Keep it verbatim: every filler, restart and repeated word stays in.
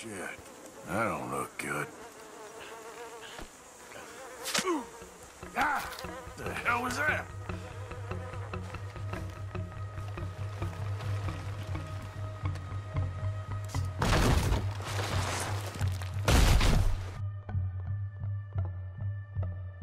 Shit, that don't look good. Ah! The hell was that?